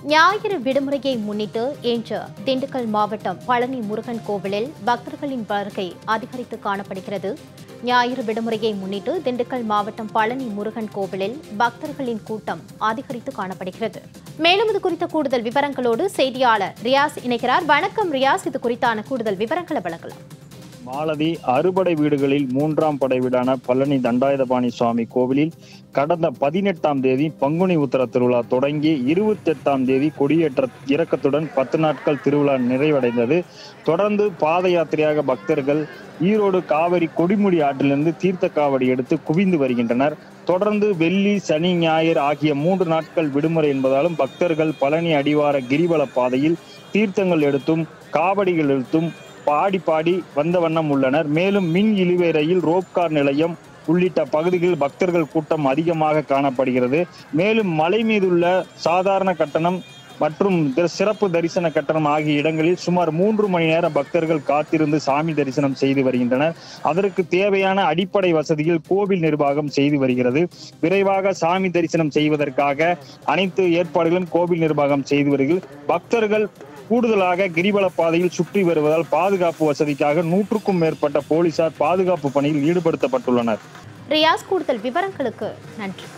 ஞாயிறு விடுமுறையை முன்னிட்டு இன்று திண்டுக்கல் மாவட்டம் பழனி முருகன் கோவிலில் பக்தர்களின் வருகை அதிகரித்து காணப்படுகிறது. ஞாயிறு விடுமுறையை முன்னிட்டு திண்டுக்கல் மாவட்டம் பழனி முருகன் கோவிலில் பக்தர்களின் கூட்டம் அதிகரித்து காணப்படுகிறது. மேலும் இது குறித்த கூடுதல் விவரங்களோடு செய்தியாளர் ரியாஸ் இணைக்கிறார். வணக்கம் ரியாஸ், இது குறித்தான கூடுதல் விவரங்களை வழங்கலாம். மாலதி அறுபடை வீடுகளில் மூன்றாம் படை வீடான பழனி தண்டாயுதபாணி சுவாமி கோவிலில் கடந்த 18ஆம் தேதி பங்குனி உத்திர திருவிழா தொடங்கி 28ஆம் தேதி கொடியேற்ற இறக்கத்துடன் 10 நாட்கள் திருவிழா நிறைவடைந்தது. தொடர்ந்து பாத யாத்திரையாக பக்தர்கள் ஈரோடு காவிரி கொடிமுடி ஆற்றிலிருந்து தீர்த்த காவடி எடுத்து குவிந்து வருகின்றனர். தொடர்ந்து வெள்ளி, சனி, ஞாயிறு ஆகிய 3 நாட்கள் விடுமுறை என்பதாலும் பக்தர்கள் பழனி அடிவார கிரிவல பாதையில் தீர்த்தங்கள் எடுத்தும் காவடிகள் எடுத்தும் பாடி வந்த வண்ணம் உள்ளனர். மேலும் மின் இழுவை ரயில், ரோப்கார் நிலையம் உள்ளிட்ட பகுதிகளில் பக்தர்கள் கூட்டம் அதிகமாக காணப்படுகிறது. மேலும் மலை மீதுள்ள சாதாரண கட்டணம் மற்றும் சிறப்பு தரிசன கட்டணம் ஆகிய இடங்களில் சுமார் 3 மணி நேரம் பக்தர்கள் காத்திருந்து சாமி தரிசனம் செய்து வருகின்றனர். அதற்கு தேவையான அடிப்படை வசதிகள் கோவில் நிர்வாகம் செய்து வருகிறது. விரைவாக சாமி தரிசனம் செய்வதற்காக அனைத்து ஏற்பாடுகளும் கோவில் நிர்வாகம் செய்து வருகிறது. பக்தர்கள் கூடுதலாக கிரிவல பாதையில் சுற்றி வருவதால் பாதுகாப்பு வசதிக்காக 100க்கும் மேற்பட்ட போலீசார் பாதுகாப்பு பணியில் ஈடுபடுத்தப்பட்டுள்ளனர். ரியாஸ், கூடுதல் விவரங்களுக்கு நன்றி.